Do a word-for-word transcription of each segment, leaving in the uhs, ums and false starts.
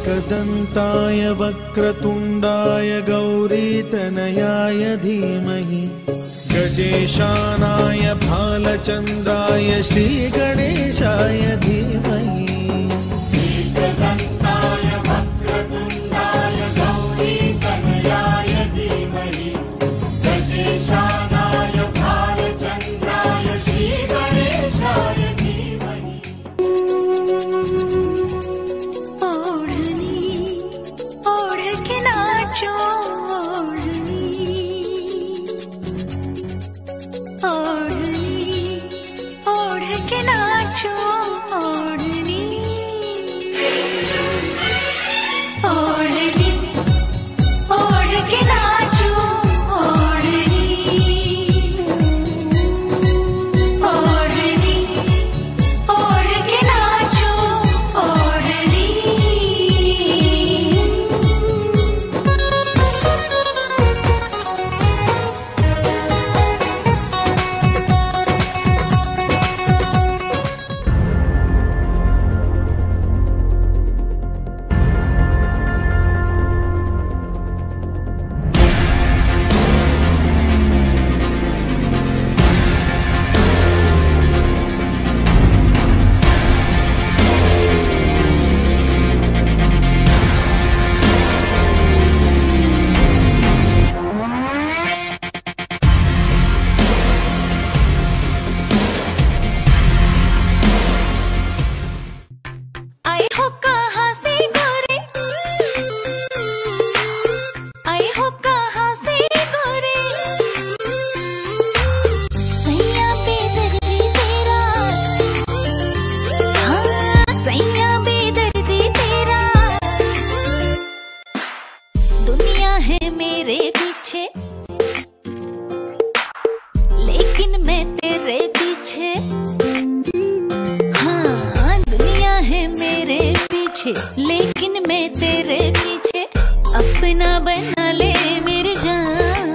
एकदन्ताय वक्रतुण्डाय गौरीतनयाय धीमहि गजेशानाय भालचन्द्राय श्रीगणेशाय धीमहि। एकदन्ताय वक्रतुण्डाय गौरीतनयाय धीमहि गजेशानाय भालचन्द्राय श्रीगणेशाय धीमहि। ओढ़नी ओढ़ के नाचो ओढ़नी ओढ़नी ओढ़ के नाचो ओढ़नी ओढ़नी ओढ़ के नाचो ओढ़नी ओढ़नी ओढ़ के नाचो ओढ़नी। आए हो कहाँ से गोरे आए हो कहाँ से गोरे सैया बेदर्दी तेरा हाँ सैया बेदर्दी तेरा दुनिया है मेरे पीछे लेकिन मैं तेरे पीछे हाँ दुनिया है मेरे पीछे लेकिन मैं तेरे पीछे अपना बना ले मेरी जान।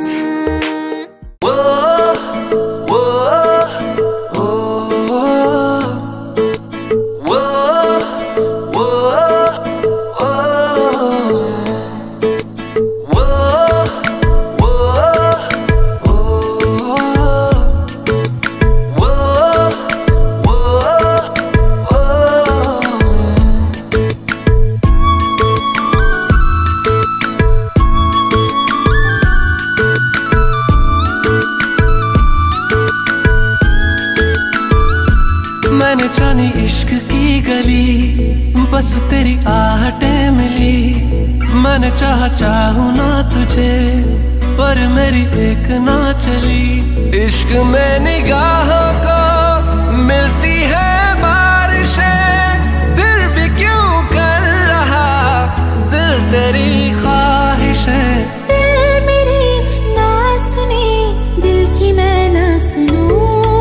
मैंने जानी इश्क की गली बस तेरी आहटें मिली मैंने चाहा चाहूं ना तुझे पर मेरी एक ना चली। इश्क में निगाहों को मिलती है बारिशें फिर भी क्यों कर रहा दिल तेरी ख्वाहिशें। दिल मेरी ना सुनी दिल की मैं ना सुनूं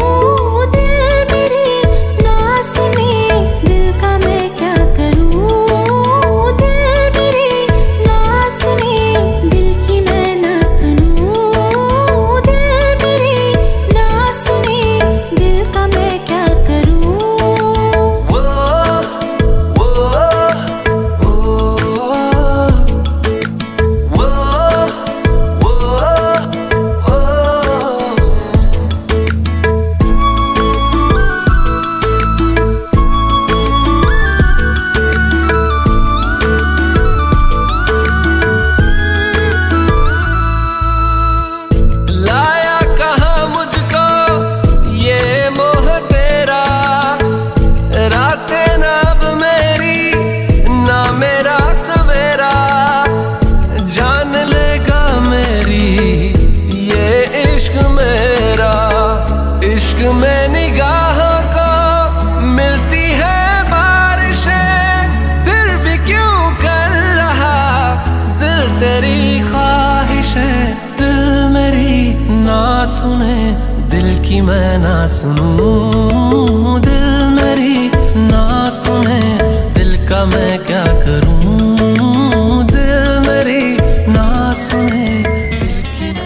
में निगाहों को मिलती है बारिशें फिर भी क्यों कर रहा दिल तेरी ख्वाहिशें। दिल मेरी ना सुने दिल की मैं ना सुनूं दिल मेरी ना सुने दिल का मैं क्या करूं दिल मेरी ना सुने दिल की मैं।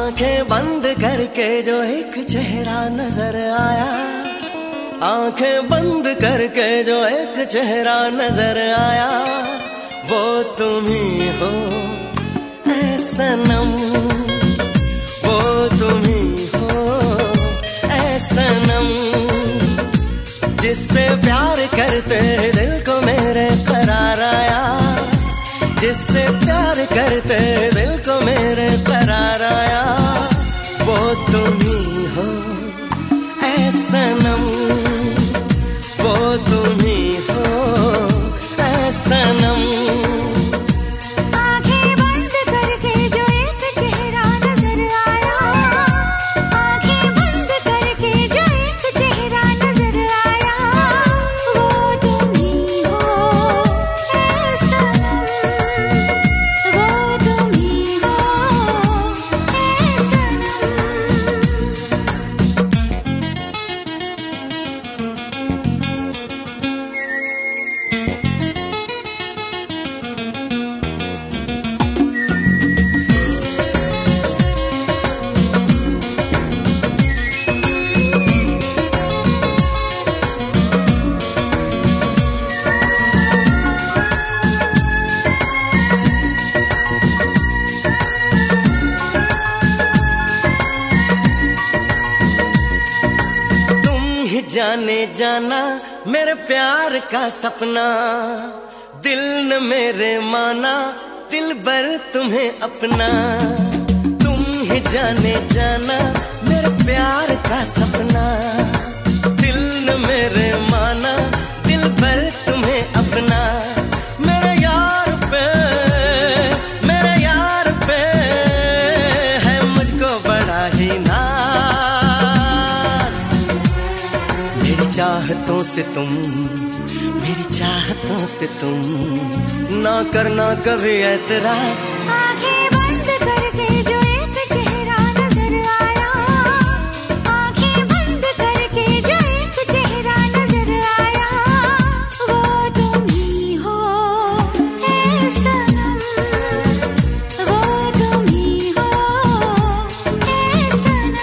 आंखें बंद करके जो एक चेहरा नजर आया, आंखें बंद करके जो एक चेहरा नजर आया, वो तुम ही हो ऐ सनम, वो तुम ही हो ऐ सनम। जिससे प्यार करते दिल को मेरे करार आया, जिससे प्यार करते दिल को मेरे करार आया, वो तुम ही हो ऐ सनम, वो तुम ही हो ऐ सनम। आंखें बंद करके जो एक चेहरा नजर आया, आंखें बंद करके जो एक चेहरा नजर आया, वो तुम ही हो ऐ सनम, वो तुम ही हो ऐ सनम। जाने जाना मेरे प्यार का सपना, दिल न मेरे माना दिल भर तुम्हें अपना। तुम ही जाने जाना मेरे प्यार का सपना, दिल न मेरे माना दिल भर तुम्हें अपना। मेरे यार पे मेरे यार पे है मुझको बड़ा ही चाहतों से तुम, मेरी चाहतों से तुम ना करना कभी ऐतराज। आंखें बंद करके जो एक चेहरा नजर आया, आंखें बंद करके जो एक चेहरा नजर आया, वो तुम ही हो ऐ सनम, वो तुम ही हो ऐ सनम।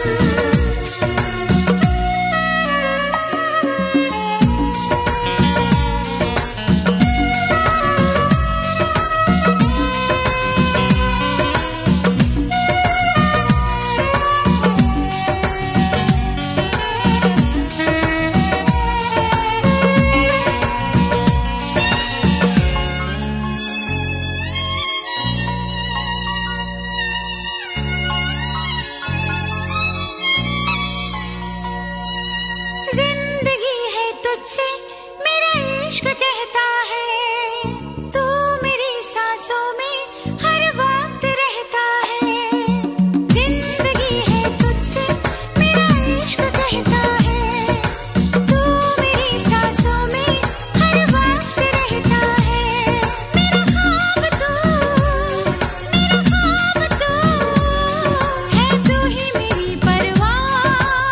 जिंदगी है तुझसे मेरा इश्क कहता है, तू मेरी सांसों में हर वक्त रहता है। जिंदगी है तुझसे मेरा इश्क कहता है, तू मेरी सांसों में हर वक्त रहता है। मेरा ख्वाब तू, मेरा ख्वाब तू है, तू ही मेरी परवाज़।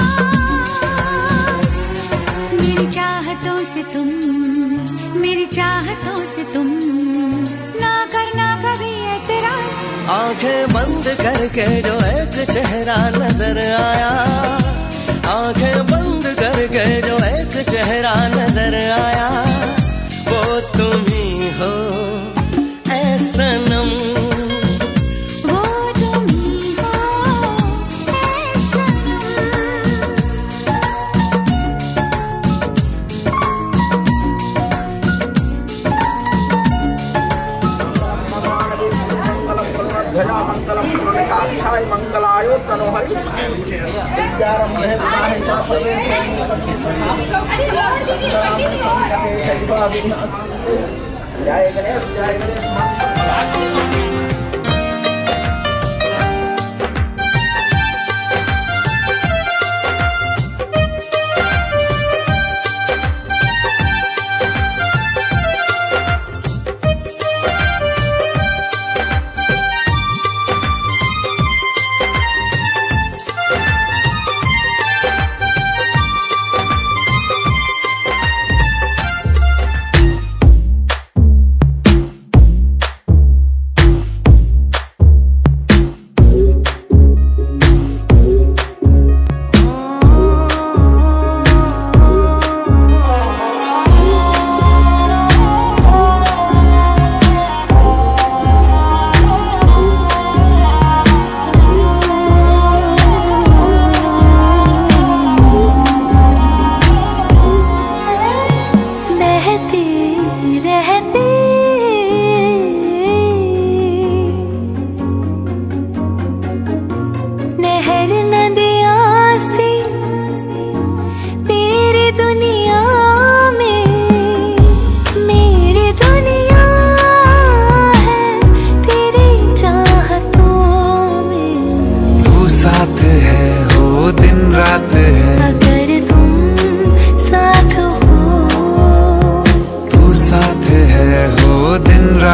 मेरी चाहतों से तुम, मेरी चाहतों से तुम ना करना कभी ऐतराज। आंखें बंद करके जो एक चेहरा नजर आया, आंखें बंद करके जो एक चेहरा नजर आया, वो तुम ही हो ऐ सनम, वो तुम ही हो ऐ सनम। जय गणेश जय गणेश।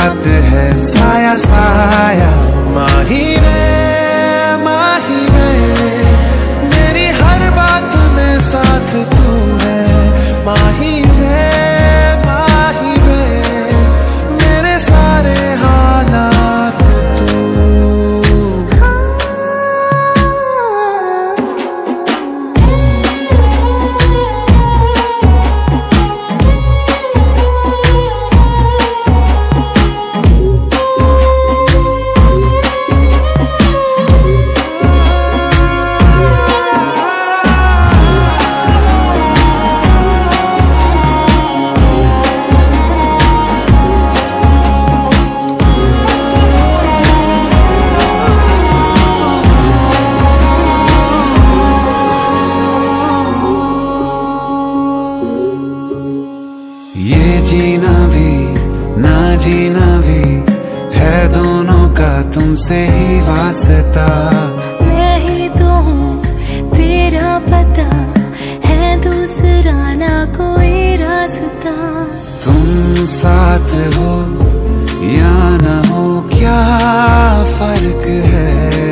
साथ है साया साया। माही वे माही वे मेरी हर बात में साथ तू है। माही वे माही वे मेरे सारे हालात तू। ये जीना भी ना जीना भी है दोनों का तुमसे ही वास्ता। मैं ही तो हूँ तेरा पता है दूसरा ना कोई रास्ता। तुम साथ हो या न हो क्या फर्क है।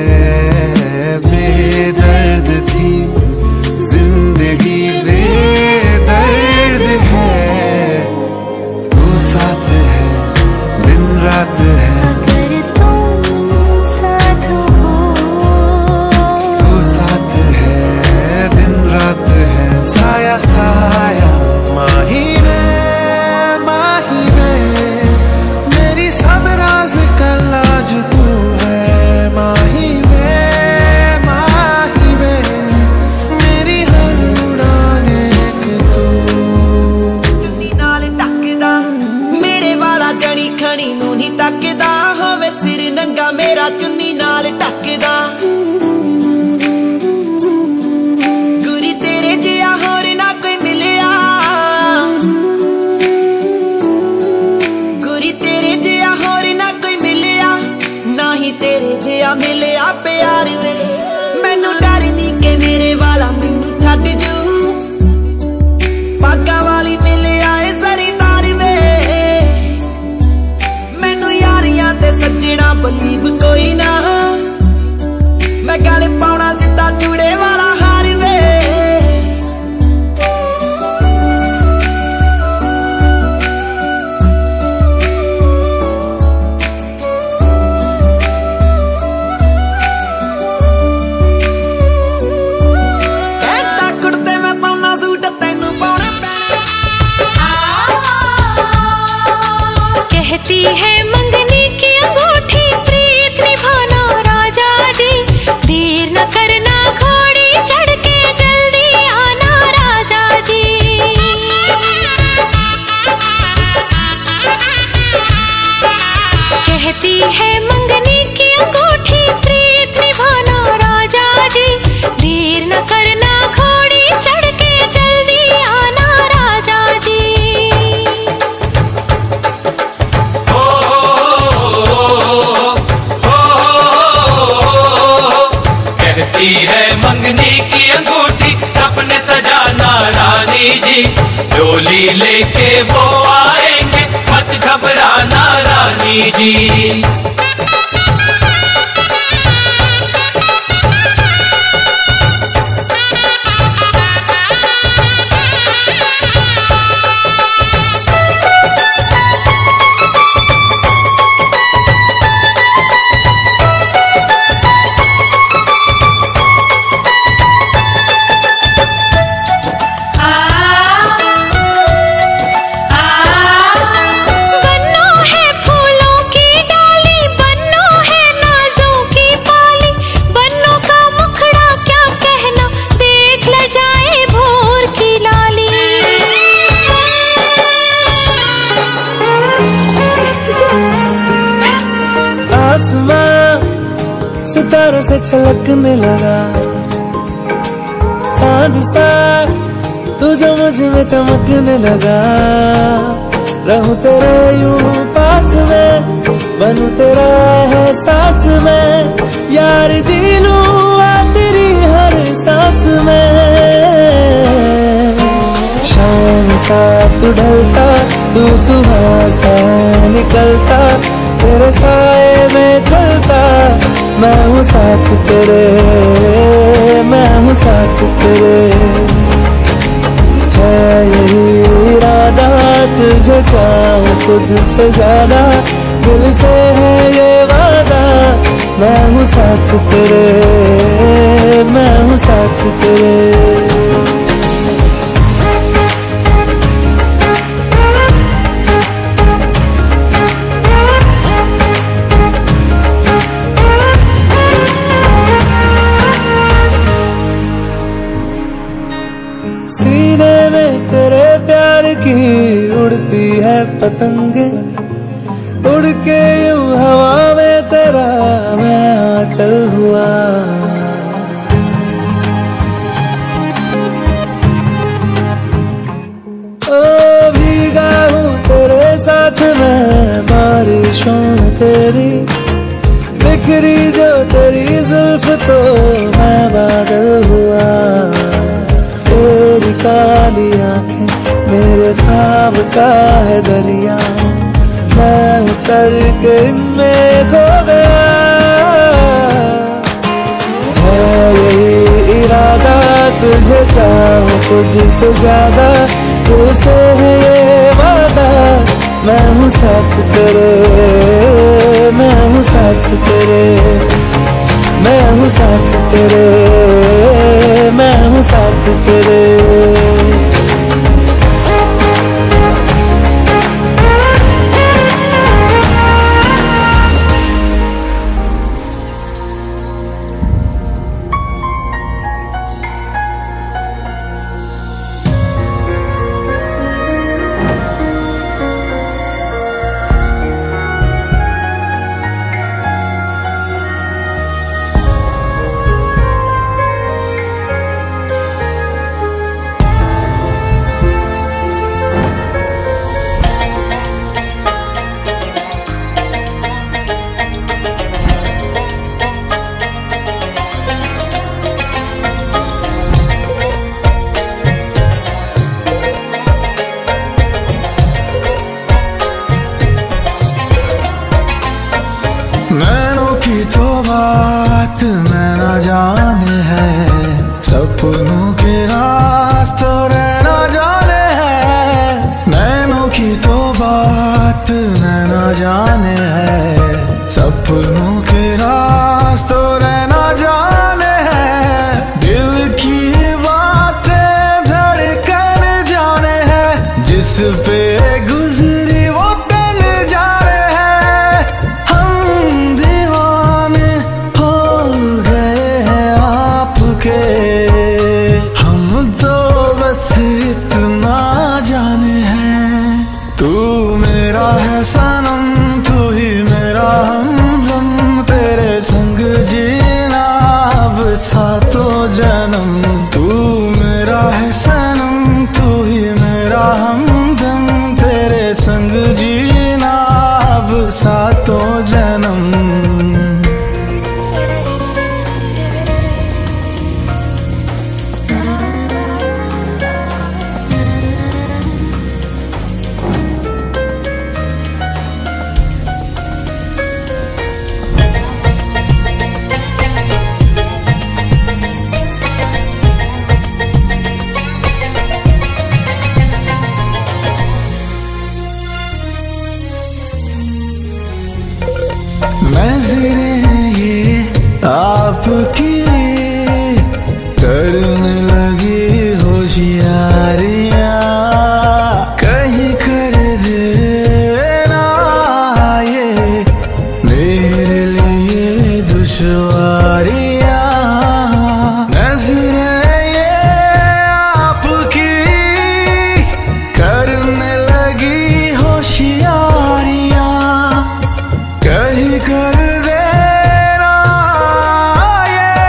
बेदर्द थी जिंदगी बेदर्द है। तू साथ है दिन रात है। अगर तुम साथ हो तू साथ है दिन रात है साया साया। माही वे माही वे मेरी सब राज का लाज तू है। माही वे माही वे मेरी हर उड़ान एक तू। नाल टकदा मेरे वाला जनी खणी नूं नहीं तकदा। होवे सिर नंगा मेरा चुन्नी नाल टकदा। गुरी तेरे जिया होर ना कोई मिलिया। गुरी तेरे जिया होर ना कोई मिलिया। ना ही तेरे जिया मिलिया प्यार वे। मैनू डर नहीं के मेरे वाला मैनू छड्ड जू। पागा वाली मिलिया ए सरीदार वे। मैनू यारियां ते सज्जणा बलीव कोई ना। मैं गल पाउणा सिद्धा चूड़े वाला हार वे। कहता कुड़ते मैं पाउणा सूट तैनू पाउणा पैणा। कहती है मंगनी की अंगूठी प्रीत निभाना राजा जी। देर न करना घोड़ी चढ़ के जल्दी आना राजा जी। कहती है मंगनी की अंगूठी प्रीत निभाना राजा जी। देर न करना घोड़ी चढ़ के जल्दी आना राजा जी। कहती है मंगनी की अंगूठी सपने सजाना रानी जी। डोली लेके वो आएंगे मत घबराना रानी जी। बन्नो है फूलों की डाली, बन्नो है नाजों की पाली। बन्नो का मुखड़ा क्या कहना, देख ल जाए भोर की लाली। आसमां सितारों से छलकने लगा। चांद सा तू जो मुझ में चमकने लगा। रहूं तेरे यूं पास में, बनूं तेरा एहसास में। यार जी लूं आ तेरी हर सांस में। शाम सा तू ढलता, तू सुबह सा निकलता, तेरे साए में चलता, मैं हूँ साथ तेरे, मैं हूँ साथ तेरे। है यही इरादा तुझे चाहूं खुद से ज्यादा, दिल से है ये वादा, मैं हूँ साथ तेरे, मैं हूँ साथ तेरे। सीने में तेरे प्यार की उड़ती है पतंगे, उड़ के यूं हवा में तेरा मैं आंचल हुआ। ओ भीगा हूँ तेरे साथ मैं बारिशों में तेरी, बिखरी जो तेरी जुल्फ तो मैं बादल हुआ। तेरी काली आंखें मेरे ख्वाब का है दरिया, मैं उतर के इनमें खो गया। है यही इरादा तुझे चाहूं खुद से ज्यादा, दिल से है ये वादा, मैं हूँ साथ तेरे, मैं हूँ साथ तेरे, मैं हूँ साथ तेरे, मैं हूँ साथ तेरे। नैनों की तो बात नैना जाने है, सपनों के रास्तों रहना जाने है। नैनों की तो बात नैना जाने है, सपनों के रास्तों रहना जाने है। दिल की बातें धड़कन जाने है, जिस पे गुजरी वो दिल जाने है। हम दीवाने हो गए हैं आपके, हम तो बस इतना जाने हैं। तू मेरा है सनम, तू ही मेरा हमदम, तेरे संग जीना अब सातों जन्म। तू मेरा है सनम, तू ही मेरा हमदम, तेरे संग जीना अब सातों जन्म। नज़रें ये आपकी करने लगी होशियारियां, कहीं कर देना ये मेरे लिए दुश्वारियां। नज़रें ये आपकी करने लगी होशियारियां, कहीं कर देना ये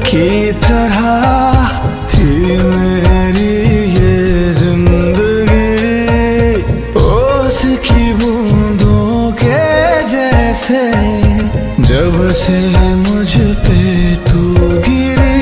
की तरह थी मेरी ये जिंदगी, ओस की बूंदों के जैसे जब से मुझ पे तू गिरी,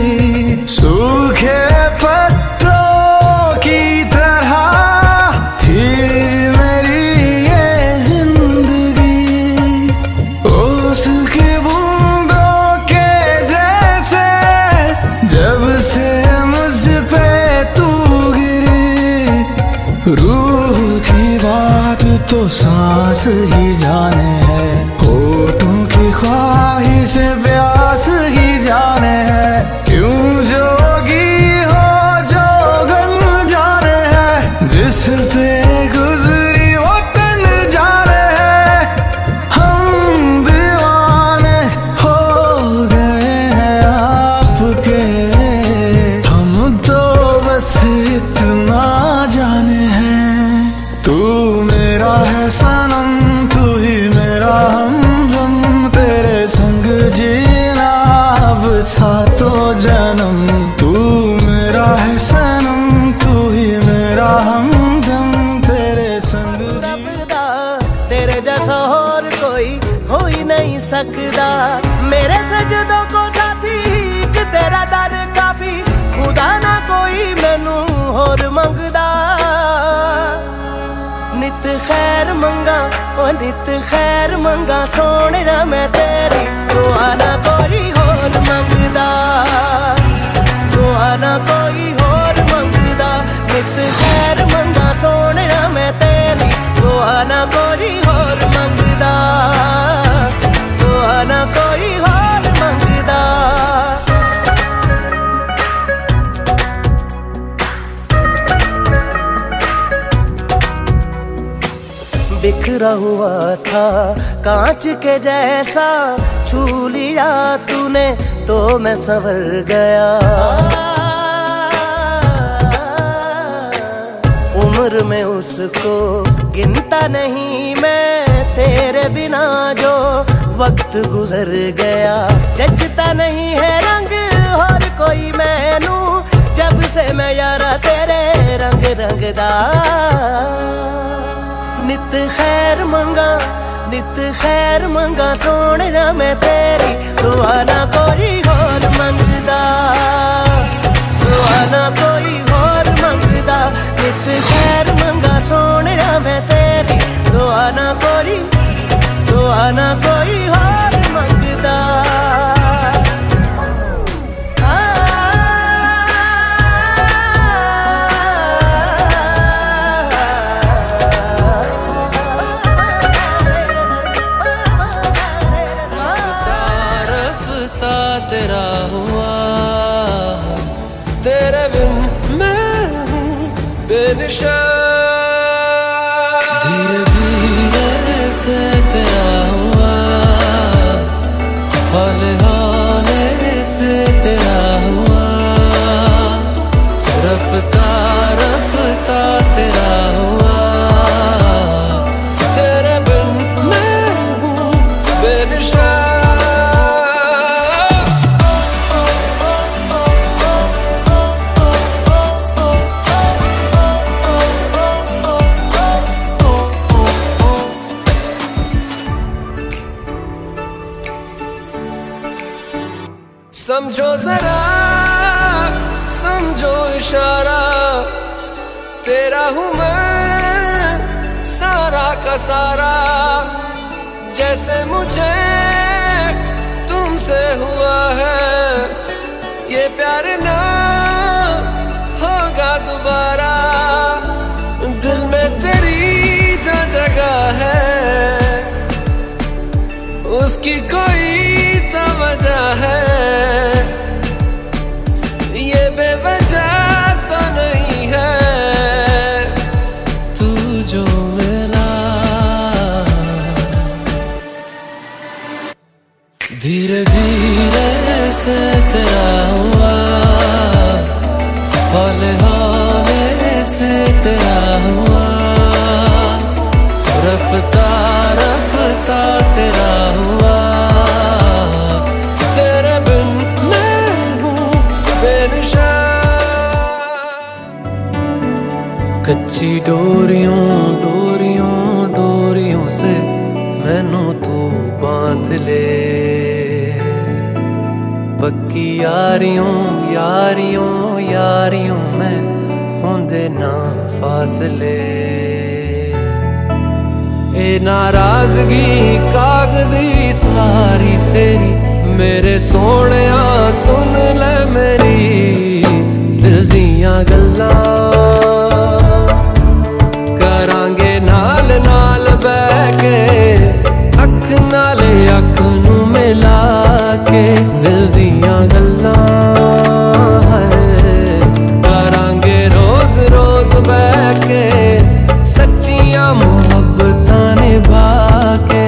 सूखे पत्तों की तरह थी मेरी ये जिंदगी, ओस की बूंदों के जैसे जब से मुझ पे तू गिरी। रूह की बात तो सांस ही जाने है, होठों की ख्वाहिश प्यास ही जाने है, क्यों जोगी हो जोगन जाने है, जिस पे गुजरी वो तन जाने है। हम दीवाने हो गए हैं आपके, हम तो बस इतना जाने हैं। तू मेरा है सनम, तू ही मेरा हमदम, तेरे संग जीना अब सातों जन्म। तू मेरा है सनम, तू ही मेरा हमदम, तेरे संग जीना। तेरे जैसा और कोई हो ही नहीं सकता, मेरे सजदों को साथी कि तेरा दर काफी, खुदा ना कोई मैनू होर मंगदा। नित खैर मंगा ओ नित खैर मंगा सोने ना मैं तेरी, दुआ ना कोई होर मंगदा, दुआ ना कोई होर मंगदा। नित खैर मंगा सोने ना मैं तेरी, दुआ ना कोई होर मंगदा, दुआ ना कोई होर मंगदा। बिखरा हुआ था कांच के जैसा, छू लिया तूने तो मैं संवर गया। उम्र में उसको गिनता नहीं मैं, तेरे बिना जो वक्त गुजर गया। जचता नहीं है रंग और कोई मैनू, जब से मैं यारा तेरे रंग रंगदा। नित खैर मंगा नित खैर मंगा सोने ना मैं तेरी, दुआ ना कोई होर मंगदा, दुआ ना कोई होर मंगदा। नित खैर मंगा सोने ना मैं तेरी, दुआ ना कोई दुआ ना कोई होर मंगदा। तेरा हुआ, तेरे बिन मैं हूँ बेनिशान। धीरे धीरे से तेरा हुआ, हौले हौले से तेरा हुआ, रफ्ता रफ्ता तेरा हुआ, तेरे बिन मैं हूँ बेनिशान। समझो जरा समझो इशारा, तेरा हूँ मैं सारा का सारा। जैसे मुझे तुमसे हुआ है ये प्यार ना होगा दोबारा। दिल में तेरी जो जगह है उसकी कोई तो वजह है, ये बेवजह तो नहीं है। तू जो मिला धीरे धीरे से तेरा हुआ, हौले हौले से तेरा हुआ, रफ्ता रफ्ता तेरा हुआ, तेरे बिन मैं तेरी डोरियों डोरियों डोरियों से मैनू तू बांध ले, पक्की यारियों यारियों यारियों में होंदे ना फासले। ए नाराजगी कागजी सारी तेरी मेरे सोहणिया सुन ले मेरी दिल दियां गल्लां, करांगे नाल नाल बैठ के अख नाल अख नू मिला के दिल दियां गल्लां करांगे रोज रोज बैठ के सच्चियां मुहब्बतां निभा के।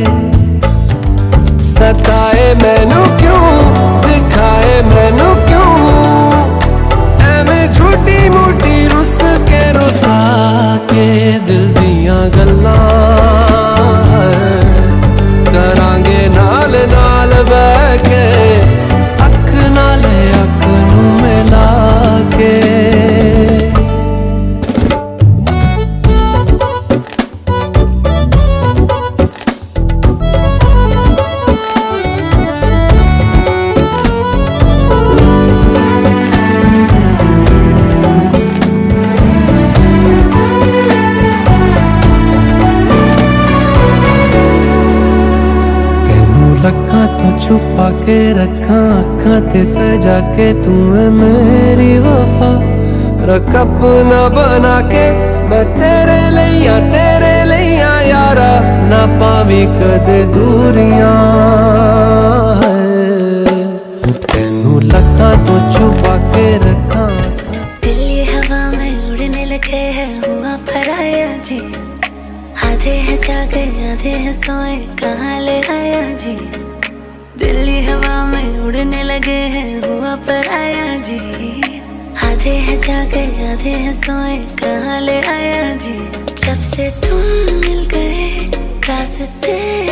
सताए मैनू क्यों दिखाए मैनू क्यों एवें झूठी मूठी रुस के रुसा के दिल दियां गल्लां करांगे नाल नाल बैठ के अख नाल अख नू मिला के। तो छुपा के रखा अखा ते सजा के तू है मेरी वफा, रख अपना बना के मैं तेरे लिया तेरे लिया यारा ना पावी कदे दूरियां। तेनू लगा तो छुपा के रखा। दिल ये हवा में उड़ने लगे है हुआ पराया जी, आधे है जागे आधे है सोए कहाँ ले आया जी। दिल्ली हवा में उड़ने लगे हैं हुआ पर आया जी, आधे है जागे आधे है सोए कहाँ ले आया जी। जब से तुम मिल गए रास्ते